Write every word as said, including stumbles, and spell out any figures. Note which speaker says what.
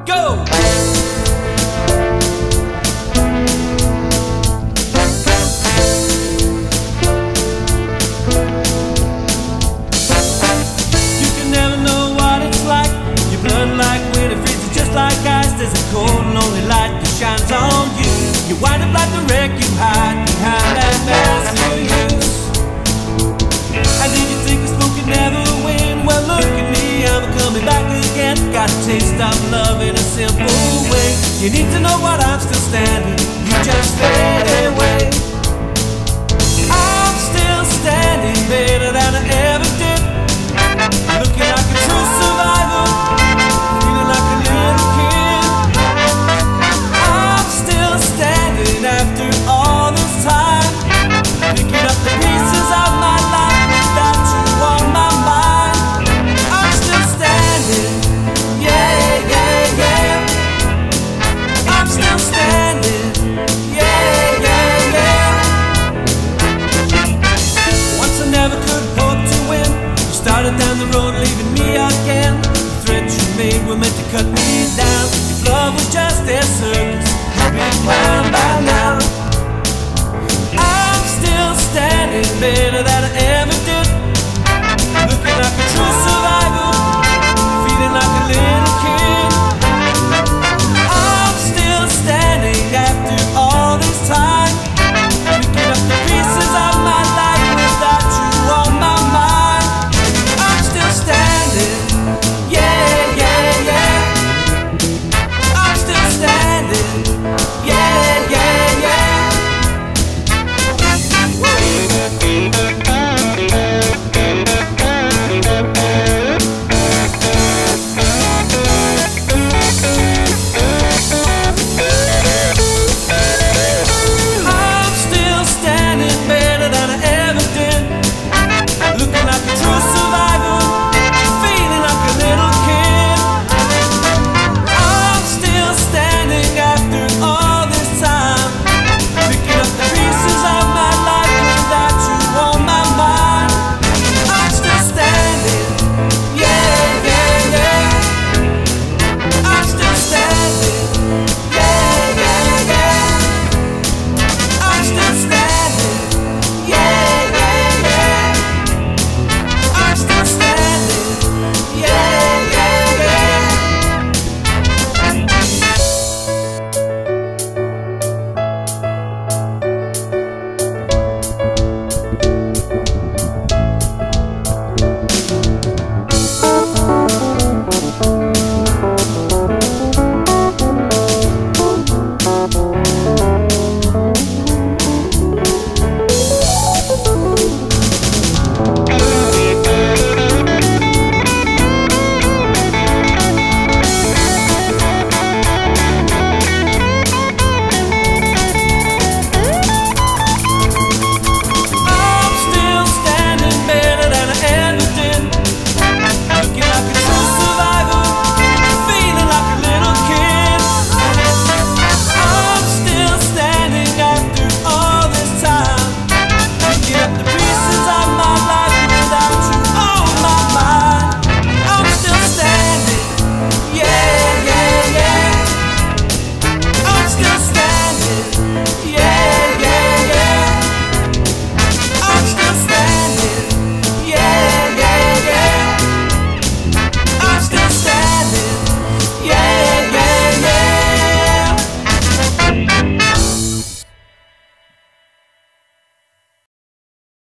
Speaker 1: Go! You can never know what it's like. Your blood like when it freezes just like ice. There's a cold, lonely light that shines on you. You wind up like the wreck you hide behind that mask you use. And did you think the smoke could never win? Well, look at me, I'm coming back again. Got a taste of love in a simple way. You need to know what I'm still standing. You just